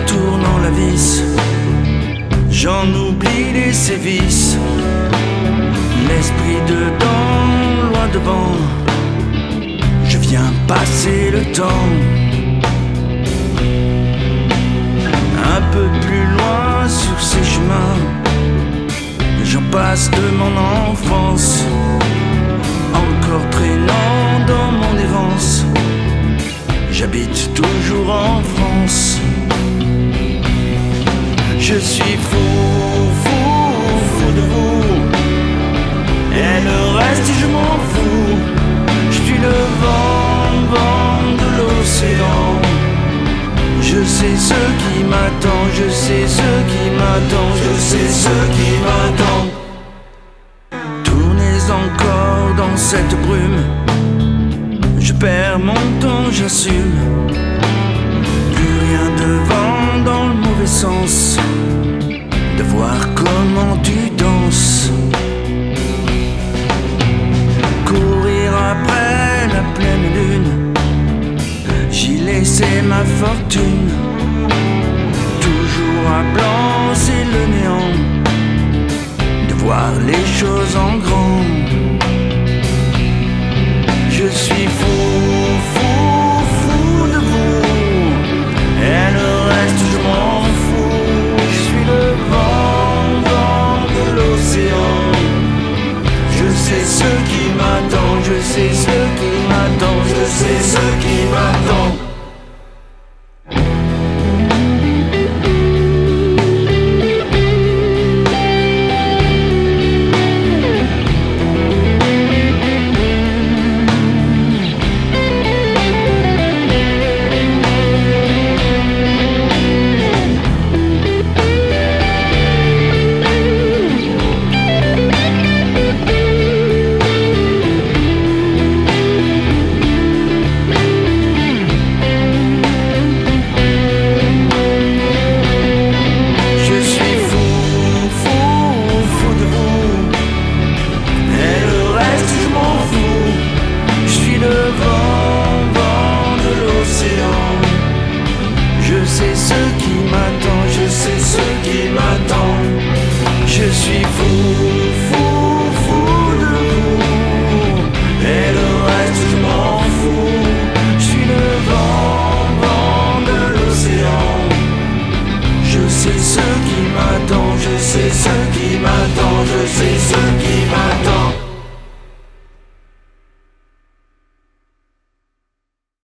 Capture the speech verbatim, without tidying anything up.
tournant la vis, j'en oublie les sévices. L'esprit dedans, loin devant, je viens passer le temps. Un peu plus loin sur ces chemins, j'en passe de mon enfance, encore traînant dans mon errance. J'habite toujours en France. Je suis fou, fou, fou de vous, et le reste je m'en fous. Je suis le vent, vent de l'océan. Je sais ce qui m'attend, je sais ce qui m'attend, je sais ce qui m'attend. Tournez encore dans cette brume, je perds mon temps, j'assume. Plus rien devant dans le mauvais sens, de voir comment tu danses. Courir après la pleine lune, j'y laissais ma fortune. Toujours à blanc, c'est le néant, de voir les choses en grand. Je suis fou, fou, fou de vous, et le reste je m'en fous. Je suis le vent, vent de l'océan. Je sais ce qui m'attend, je sais ce qui m'attend, je sais